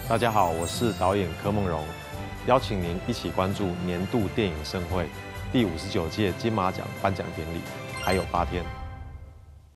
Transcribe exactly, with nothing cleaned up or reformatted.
大家好，我是导演柯梦荣，邀请您一起关注年度电影盛会第五十九届金马奖颁奖典礼，还有八天。